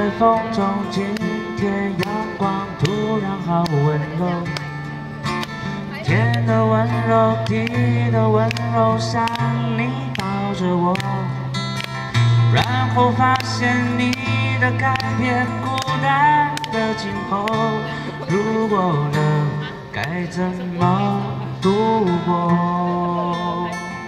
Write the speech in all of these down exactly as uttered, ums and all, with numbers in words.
在风中，今天阳光突然好温柔，天的温柔，地的温柔，像你抱着我，然后发现你的改变，孤单的今后，如果了，该怎么度过？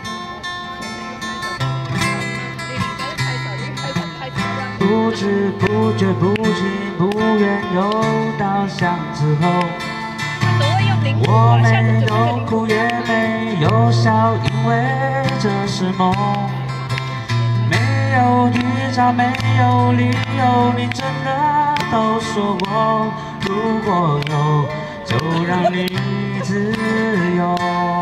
不知不觉，不情不愿，又到巷子后。我没有哭，也没有笑，因为这是梦。没有预兆，没有理由，你真的都说过，如果有，就让你自由。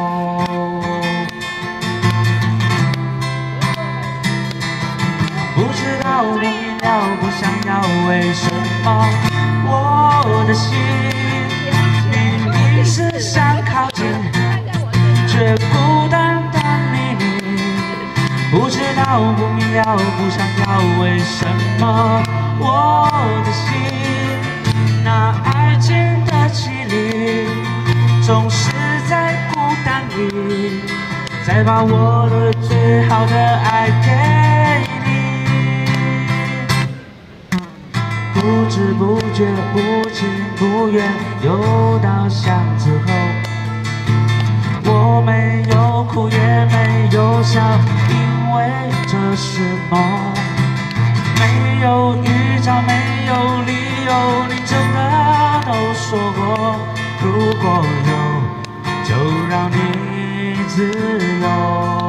不知道，不明了，不想要，为什么我的心明明是想靠近，却孤单的离你？不知道，不明了，不想要，为什么我的心那爱情的绮丽，总是在孤单里，再把我的最好的爱给你。 不知不觉，不情不愿，又到巷子后。我没有哭，也没有笑，因为这是梦。没有预兆，没有理由，你真的都说过，如果有，就让你自由。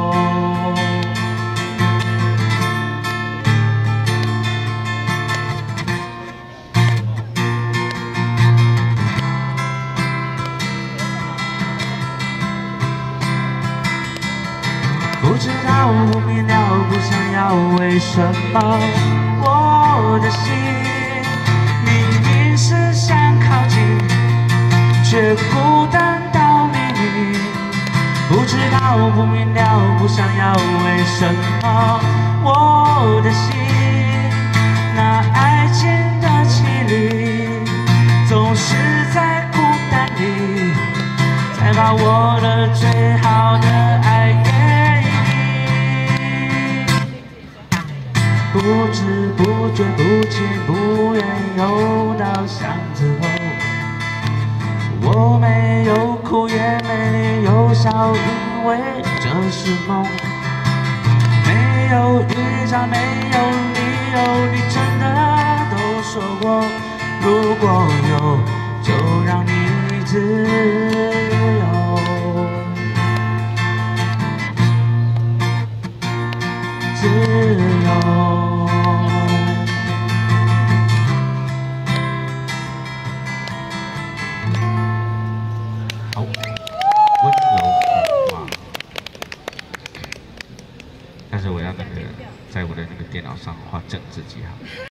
不知道，不明了，不想要，为什么我的心明明是想靠近，却孤单到离你？不知道，不明了，不想要，为什么我的心那爱情的绮丽，总是在孤单里，才把我的最好的爱给。 不知不觉，不情不愿，又到巷子后。我没有哭，也没有笑，因为这是梦。没有预兆，没有理由，你真的都说过，如果有，就让你自由，自由。 好，温柔谎话。但是我要那个，在我的那个电脑上画正字记号。